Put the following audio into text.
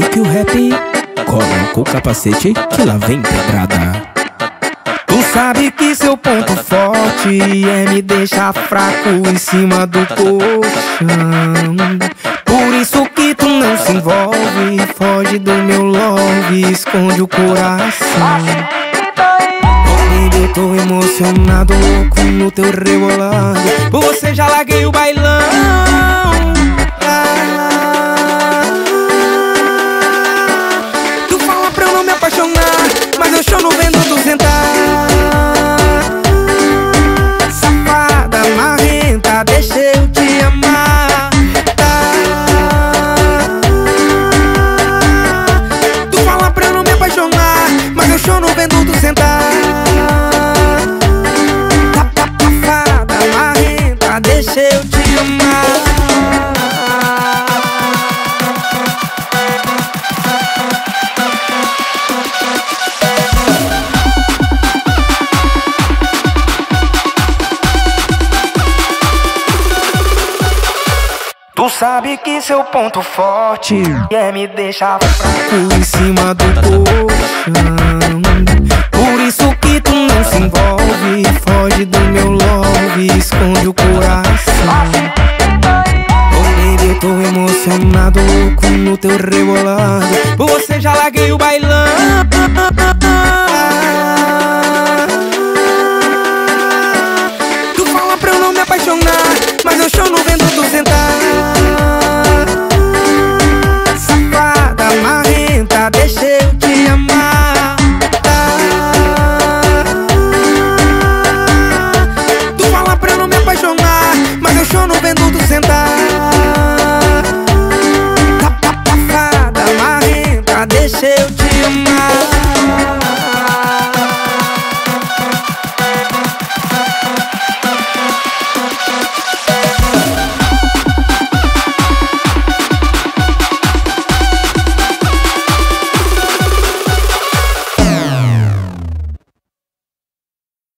que o rap coloca o capacete que lá vem pedrada. Tu sabe que seu ponto forte é me deixar fraco em cima do colchão. Por isso que tu não se envolve, foge do meu love, esconde o coração. Baby, eu tô emocionado, louco no teu rebolado. Por você já larguei o bailão. Tu fala pra eu não me apaixonar, mas eu choro vendo tu sentar. Safada, marrenta, deixa eu te amar. Tu fala pra eu não me apaixonar, mas eu choro vendo tu sentar. Safada, marrenta, deixa eu te amar. Tu sabe que seu ponto forte é me deixar fraco em cima do colchão. Por isso que tu não se envolve, foge do meu love, esconde o coração. Oh baby, eu tô emocionado, louco no teu rebolado. Por você já larguei o bailão. Tu fala pra eu não me apaixonar, mas eu choro vendo tu sentar. Safada, marrenta, deixa eu te amar. Tu fala pra eu não me apaixonar, mas eu choro vendo tu sentar. Safada, marrenta, deixa eu